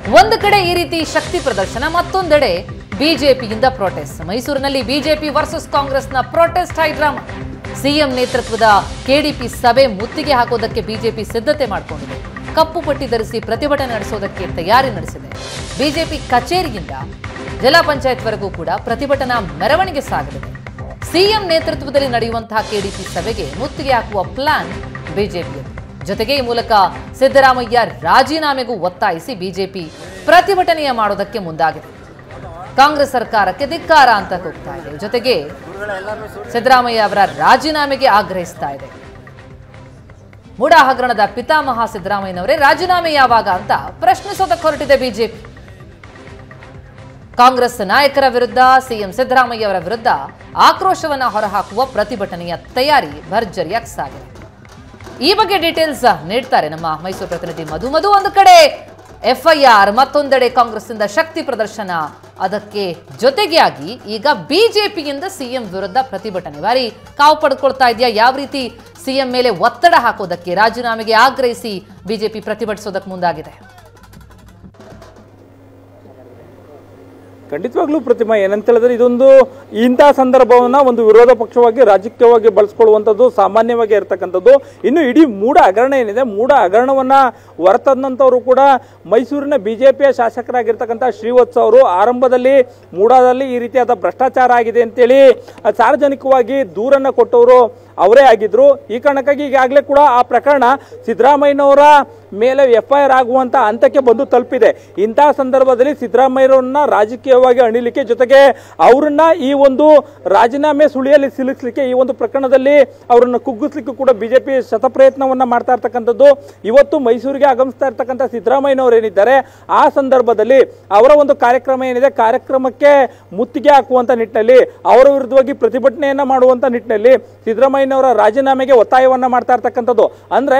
ಒಂದು ಕಡೆ ಈ ರೀತಿ ಶಕ್ತಿ ಪ್ರದರ್ಶನ, ಮತ್ತೊಂದೆಡೆ ಬಿಜೆಪಿಯಿಂದ ಪ್ರೊಟೆಸ್ಟ್. ಮೈಸೂರಿನಲ್ಲಿ ಬಿಜೆಪಿ ವರ್ಸಸ್ ಕಾಂಗ್ರೆಸ್ನ ಪ್ರೊಟೆಸ್ಟ್ ಹೈಡ್ರಾಮಾ. ಸಿಎಂ ನೇತೃತ್ವದ ಕೆಡಿಪಿ ಸಭೆ ಮುತ್ತಿಗೆ ಹಾಕೋದಕ್ಕೆ ಬಿಜೆಪಿ ಸಿದ್ಧತೆ ಮಾಡಿಕೊಂಡಿದೆ. ಕಪ್ಪು ಪಟ್ಟಿ ಧರಿಸಿ ಪ್ರತಿಭಟನೆ ನಡೆಸೋದಕ್ಕೆ ತಯಾರಿ ನಡೆಸಿದೆ. ಬಿಜೆಪಿ ಕಚೇರಿಯಿಂದ ಜಿಲ್ಲಾ ಪಂಚಾಯತ್ವರೆಗೂ ಕೂಡ ಪ್ರತಿಭಟನಾ ಮೆರವಣಿಗೆ ಸಾಗಲಿದೆ. ಸಿಎಂ ನೇತೃತ್ವದಲ್ಲಿ ನಡೆಯುವಂತಹ ಕೆಡಿಪಿ ಸಭೆಗೆ ಮುತ್ತಿಗೆ ಹಾಕುವ ಪ್ಲಾನ್ ಬಿಜೆಪಿಯದು. ಜೊತೆಗೆ ಈ ಮೂಲಕ ಸಿದ್ದರಾಮಯ್ಯ ರಾಜೀನಾಮೆಗೂ ಒತ್ತಾಯಿಸಿ ಬಿಜೆಪಿ ಪ್ರತಿಭಟನೆಯ ಮಾಡೋದಕ್ಕೆ ಮುಂದಾಗಿದೆ. ಕಾಂಗ್ರೆಸ್ ಸರ್ಕಾರಕ್ಕೆ ಧಿಕ್ಕಾರ ಅಂತ ಕೂಗ್ತಾ ಇದೆ. ಜೊತೆಗೆ ಸಿದ್ದರಾಮಯ್ಯ ಅವರ ರಾಜೀನಾಮೆಗೆ ಆಗ್ರಹಿಸ್ತಾ ಇದೆ. ಮೂಡಾ ಹಗರಣದ ಪಿತಾಮಹ ಸಿದ್ದರಾಮಯ್ಯನವರೇ ರಾಜೀನಾಮೆ ಯಾವಾಗ ಅಂತ ಪ್ರಶ್ನಿಸೋದಕ್ಕೆ ಹೊರಟಿದೆ ಬಿಜೆಪಿ. ಕಾಂಗ್ರೆಸ್ ನಾಯಕರ ವಿರುದ್ಧ, ಸಿಎಂ ಸಿದ್ದರಾಮಯ್ಯ ಅವರ ವಿರುದ್ಧ ಆಕ್ರೋಶವನ್ನ ಹೊರಹಾಕುವ ಪ್ರತಿಭಟನೆಯ ತಯಾರಿ ಭರ್ಜರಿಯಾಗಿ ಸಾಗಿದೆ. ಈ ಬಗ್ಗೆ ಡೀಟೇಲ್ಸ್ ನೀಡ್ತಾರೆ ನಮ್ಮ ಮೈಸೂರು ಪ್ರತಿನಿಧಿ ಮಧು. ಒಂದು ಕಡೆ ಎಫ್ಐಆರ್, ಮತ್ತೊಂದೆಡೆ ಕಾಂಗ್ರೆಸ್ನಿಂದ ಶಕ್ತಿ ಪ್ರದರ್ಶನ. ಅದಕ್ಕೆ ಜೊತೆಗೆ ಆಗಿ ಈಗ ಬಿಜೆಪಿಯಿಂದ ಸಿಎಂ ವಿರುದ್ಧ ಪ್ರತಿಭಟನೆ ಭಾರಿ ಕಾವು ಪಡೆದುಕೊಳ್ತಾ ಇದೆಯಾ? ಯಾವ ರೀತಿ ಸಿಎಂ ಮೇಲೆ ಒತ್ತಡ ಹಾಕೋದಕ್ಕೆ, ರಾಜೀನಾಮೆಗೆ ಆಗ್ರಹಿಸಿ ಬಿಜೆಪಿ ಪ್ರತಿಭಟಿಸೋದಕ್ಕೆ ಮುಂದಾಗಿದೆ? ಖಂಡಿತವಾಗ್ಲೂ ಪ್ರತಿಮಾ, ಏನಂತ ಹೇಳಿದ್ರೆ ಇದೊಂದು ಇಂತಹ ಸಂದರ್ಭವನ್ನ ಒಂದು ವಿರೋಧ ಪಕ್ಷವಾಗಿ ರಾಜಕೀಯವಾಗಿ ಬಳಸ್ಕೊಳ್ಳುವಂಥದ್ದು ಸಾಮಾನ್ಯವಾಗಿ ಇರತಕ್ಕಂಥದ್ದು. ಇನ್ನು ಇಡೀ ಮೂಡ ಹಗರಣ ಏನಿದೆ, ಮೂಡ ಹಗರಣವನ್ನ ಹೊರತಂದಂಥವರು ಕೂಡ ಮೈಸೂರಿನ ಬಿಜೆಪಿಯ ಶಾಸಕರಾಗಿರ್ತಕ್ಕಂಥ ಶ್ರೀವತ್ಸ ಅವರು ಆರಂಭದಲ್ಲಿ ಮೂಡಾದಲ್ಲಿ ಈ ರೀತಿಯಾದ ಭ್ರಷ್ಟಾಚಾರ ಆಗಿದೆ ಅಂತೇಳಿ ಸಾರ್ವಜನಿಕವಾಗಿ ದೂರನ್ನ ಕೊಟ್ಟವರು ಅವರೇ ಆಗಿದ್ರು. ಈ ಕಾರಣಕ್ಕಾಗಿ ಈಗಾಗಲೇ ಕೂಡ ಆ ಪ್ರಕರಣ ಸಿದ್ದರಾಮಯ್ಯನವರ ಮೇಲೆ ಎಫ್ಐಆರ್ ಆಗುವಂತ ಹಂತಕ್ಕೆ ಬಂದು ತಲುಪಿದೆ. ಇಂತಹ ಸಂದರ್ಭದಲ್ಲಿ ಸಿದ್ದರಾಮಯ್ಯರನ್ನ ರಾಜಕೀಯವಾಗಿ ಅಣಿಲಿಕ್ಕೆ, ಜೊತೆಗೆ ಅವರನ್ನ ಈ ಒಂದು ರಾಜೀನಾಮೆ ಸುಳಿಯಲ್ಲಿ ಸಿಲುಕಿಸಲಿಕ್ಕೆ, ಈ ಒಂದು ಪ್ರಕರಣದಲ್ಲಿ ಅವರನ್ನು ಕುಗ್ಗಿಸ್ಲಿಕ್ಕೂ ಕೂಡ ಬಿಜೆಪಿ ಶತಪ್ರಯತ್ನವನ್ನ ಮಾಡ್ತಾ ಇರ್ತಕ್ಕಂಥದ್ದು. ಇವತ್ತು ಮೈಸೂರಿಗೆ ಆಗಮಿಸ್ತಾ ಇರ್ತಕ್ಕಂಥ ಸಿದ್ದರಾಮಯ್ಯನವರು ಏನಿದ್ದಾರೆ, ಆ ಸಂದರ್ಭದಲ್ಲಿ ಅವರ ಒಂದು ಕಾರ್ಯಕ್ರಮ ಏನಿದೆ, ಕಾರ್ಯಕ್ರಮಕ್ಕೆ ಮುತ್ತಿಗೆ ಹಾಕುವಂತ ನಿಟ್ಟಿನಲ್ಲಿ, ಅವರ ವಿರುದ್ಧವಾಗಿ ಪ್ರತಿಭಟನೆಯನ್ನ ಮಾಡುವಂತ ನಿಟ್ಟಿನಲ್ಲಿ ಸಿದ್ದರಾಮಯ್ಯನವರ ರಾಜೀನಾಮೆಗೆ ಒತ್ತಾಯವನ್ನ ಮಾಡ್ತಾ ಇರ್ತಕ್ಕಂಥದ್ದು. ಅಂದ್ರೆ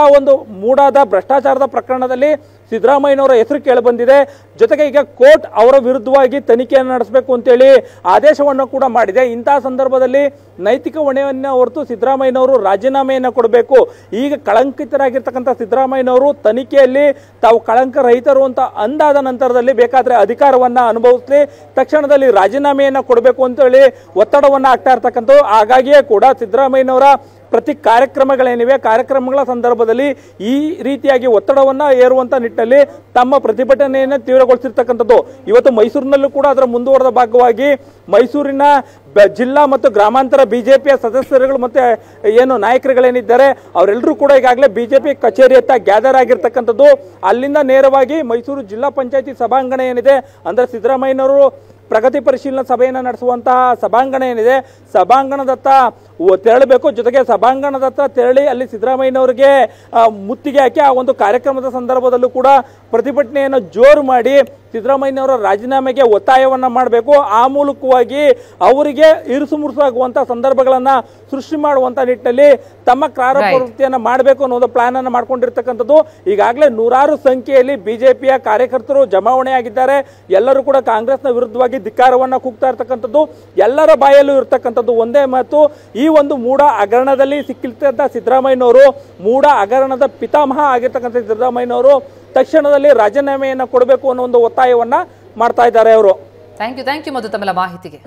ಮೂಡಾದ ಭ್ರಷ್ಟಾಚಾರದ ಪ್ರಕರಣದಲ್ಲಿ ಸಿದ್ದರಾಮಯ್ಯನವರ ಹೆಸರು ಕೇಳಿ ಬಂದಿದೆ. ಜೊತೆಗೆ ಈಗ ಕೋರ್ಟ್ ಅವರ ವಿರುದ್ಧವಾಗಿ ತನಿಖೆಯನ್ನು ನಡೆಸಬೇಕು ಅಂತೇಳಿ ಆದೇಶವನ್ನು ಕೂಡ ಮಾಡಿದೆ. ಇಂತಹ ಸಂದರ್ಭದಲ್ಲಿ ನೈತಿಕ ಹೊಣೆಯನ್ನು ಹೊರತು ಸಿದ್ದರಾಮಯ್ಯನವರು ರಾಜೀನಾಮೆಯನ್ನು ಕೊಡಬೇಕು. ಈಗ ಕಳಂಕಿತರಾಗಿರ್ತಕ್ಕಂಥ ಸಿದ್ದರಾಮಯ್ಯನವರು ತನಿಖೆಯಲ್ಲಿ ತಾವು ಕಳಂಕರಹಿತರು ಅಂತ ಅಂದಾದ ನಂತರದಲ್ಲಿ ಬೇಕಾದ್ರೆ ಅಧಿಕಾರವನ್ನ ಅನುಭವಿಸಲಿ, ತಕ್ಷಣದಲ್ಲಿ ರಾಜೀನಾಮೆಯನ್ನು ಕೊಡಬೇಕು ಅಂತೇಳಿ ಒತ್ತಡವನ್ನ ಆಗ್ತಾ ಇರ್ತಕ್ಕಂಥದ್ದು. ಹಾಗಾಗಿಯೇ ಕೂಡ ಸಿದ್ದರಾಮಯ್ಯನವರ ಪ್ರತಿ ಕಾರ್ಯಕ್ರಮಗಳೇನಿವೆ, ಕಾರ್ಯಕ್ರಮಗಳ ಸಂದರ್ಭದಲ್ಲಿ ಈ ರೀತಿಯಾಗಿ ಒತ್ತಡವನ್ನ ಏರುವಂತ ನಿಟ್ಟಿನಲ್ಲಿ ತಮ್ಮ ಪ್ರತಿಭಟನೆಯನ್ನು ತೀವ್ರಗೊಳಿಸಿರ್ತಕ್ಕಂಥದ್ದು. ಇವತ್ತು ಮೈಸೂರಿನಲ್ಲೂ ಕೂಡ ಅದರ ಮುಂದುವರೆದ ಭಾಗವಾಗಿ ಮೈಸೂರಿನ ಜಿಲ್ಲಾ ಮತ್ತು ಗ್ರಾಮಾಂತರ ಬಿಜೆಪಿಯ ಸದಸ್ಯರುಗಳು ಮತ್ತೆ ಏನು ನಾಯಕರುಗಳೇನಿದ್ದಾರೆ ಅವರೆಲ್ಲರೂ ಕೂಡ ಈಗಾಗಲೇ ಬಿಜೆಪಿ ಕಚೇರಿಯತ್ತ ಗ್ಯಾದರ್ ಆಗಿರ್ತಕ್ಕಂಥದ್ದು. ಅಲ್ಲಿಂದ ನೇರವಾಗಿ ಮೈಸೂರು ಜಿಲ್ಲಾ ಪಂಚಾಯತಿ ಸಭಾಂಗಣ ಏನಿದೆ, ಅಂದ್ರೆ ಸಿದ್ದರಾಮಯ್ಯನವರು ಪ್ರಗತಿ ಪರಿಶೀಲನಾ ಸಭೆಯನ್ನು ನಡೆಸುವಂತಹ ಸಭಾಂಗಣ ಏನಿದೆ, ಸಭಾಂಗಣದತ್ತ ತೆರಳಬೇಕು. ಜೊತೆಗೆ ಸಭಾಂಗಣದತ್ತ ತೆರಳಿ ಅಲ್ಲಿ ಸಿದ್ದರಾಮಯ್ಯನವರಿಗೆ ಮುತ್ತಿಗೆ ಹಾಕಿ ಆ ಒಂದು ಕಾರ್ಯಕ್ರಮದ ಸಂದರ್ಭದಲ್ಲೂ ಕೂಡ ಪ್ರತಿಭಟನೆಯನ್ನು ಜೋರು ಮಾಡಿ ಸಿದ್ದರಾಮಯ್ಯನವರ ರಾಜೀನಾಮೆಗೆ ಒತ್ತಾಯವನ್ನ ಮಾಡಬೇಕು. ಆ ಮೂಲಕವಾಗಿ ಅವರಿಗೆ ಇರುಸು ಮುರುಸಾಗುವಂತಹ ಸಂದರ್ಭಗಳನ್ನ ಸೃಷ್ಟಿ ಮಾಡುವಂತ ನಿಟ್ಟಿನಲ್ಲಿ ತಮ್ಮ ಕಾರ್ಯಪ್ರವೃತ್ತಿಯನ್ನ ಮಾಡಬೇಕು ಅನ್ನೋ ಒಂದು ಪ್ಲಾನ್ ಅನ್ನು ಮಾಡ್ಕೊಂಡಿರ್ತಕ್ಕಂಥದ್ದು. ಈಗಾಗಲೇ ನೂರಾರು ಸಂಖ್ಯೆಯಲ್ಲಿ ಬಿಜೆಪಿಯ ಕಾರ್ಯಕರ್ತರು ಜಮಾವಣೆಯಾಗಿದ್ದಾರೆ. ಎಲ್ಲರೂ ಕೂಡ ಕಾಂಗ್ರೆಸ್ನ ವಿರುದ್ಧವಾಗಿ ಧಿಕ್ಕಾರವನ್ನ ಕೂಗ್ತಾ ಇರ್ತಕ್ಕಂಥದ್ದು. ಎಲ್ಲರ ಬಾಯಲ್ಲೂ ಇರ್ತಕ್ಕಂಥದ್ದು ಒಂದೇ ಮಾತು, ಈ ಒಂದು ಮೂಡ ಹಗರಣದಲ್ಲಿ ಸಿಕ್ಕಿರ್ತಕ್ಕಂಥ ಸಿದ್ದರಾಮಯ್ಯನವರು, ಮೂಡ ಹಗರಣದ ಪಿತಾಮಹ ಆಗಿರ್ತಕ್ಕಂಥ ಸಿದ್ದರಾಮಯ್ಯನವರು ತಕ್ಷಣದಲ್ಲಿ ರಾಜೀನಾಮೆಯನ್ನ ಕೊಡಬೇಕು ಅನ್ನೋ ಒಂದು ಒತ್ತಾಯವನ್ನ ಮಾಡ್ತಾ ಇದ್ದಾರೆ ಅವರು. ಥ್ಯಾಂಕ್ ಯು ಮಧು ತಮ್ಮೆಲ್ಲ ಮಾಹಿತಿಗೆ.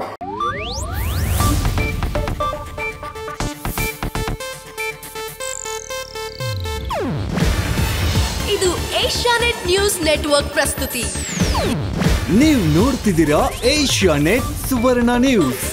ಇದು ಏಷ್ಯಾನೆಟ್ ನ್ಯೂಸ್ ನೆಟ್ವರ್ಕ್ ಪ್ರಸ್ತುತಿ. ನೀವು ನೋಡ್ತಿದ್ದೀರಾ ಏಷ್ಯಾನೆಟ್ ಸುವರ್ಣ ನ್ಯೂಸ್.